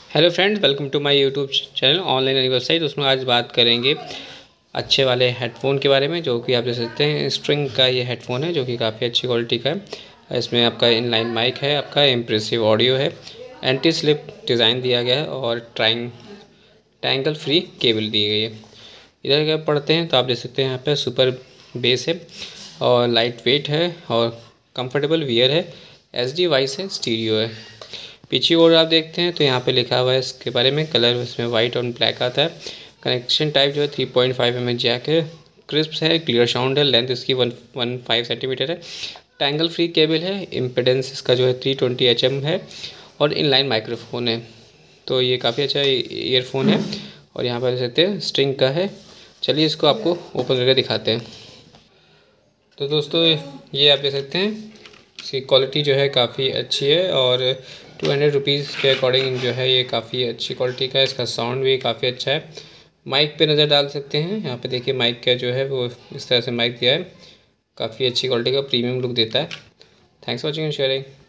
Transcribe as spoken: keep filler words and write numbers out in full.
Hello friends, welcome to my YouTube channel online यानी website. उसमें आज बात करेंगे अच्छे वाले हेडफ़ोन के बारे में, जो कि आप देख सकते हैं स्ट्रिंग का ये हेडफ़ोन है, जो कि काफ़ी अच्छी क्वालिटी का है। इसमें आपका इनलाइन माइक है, आपका इम्प्रेसिव ऑडियो है, एंटी स्लिप डिज़ाइन दिया गया है और ट्राइंग टैंगल फ्री केबल दी गई है। इधर अगर पढ़ते हैं तो आप देख सकते हैं यहाँ पे सुपर बेस है और लाइट वेट है और कंफर्टेबल वियर है, एच डी वॉइस है, स्टीरियो है। पीछे और आप देखते हैं तो यहाँ पे लिखा हुआ है इसके बारे में, कलर इसमें वाइट और ब्लैक आता है। कनेक्शन टाइप जो है three point five M H jack है, क्रिस्प है, क्लियर साउंड है, लेंथ इसकी वन वन फाइव सेंटीमीटर है, टैंगल फ्री केबल है, इम्पेडेंस इसका जो है थ्री ट्वेंटी एच एम है और इनलाइन माइक्रोफोन है। तो ये काफ़ी अच्छा ईयरफोन है और यहाँ पर देख सकते हैं स्ट्रिंग का है। चलिए इसको आपको ओपन करके दिखाते हैं। तो दोस्तों ये आप देख सकते हैं, इसकी क्वालिटी जो है काफ़ी अच्छी है और टू हंड्रेड रुपीज़ के अकॉर्डिंग जो है ये काफ़ी अच्छी क्वालिटी का है। इसका साउंड भी काफ़ी अच्छा है। माइक पे नज़र डाल सकते हैं, यहाँ पे देखिए माइक का जो है वो इस तरह से माइक दिया है, काफ़ी अच्छी क्वालिटी का प्रीमियम लुक देता है। Thanks for watching and sharing.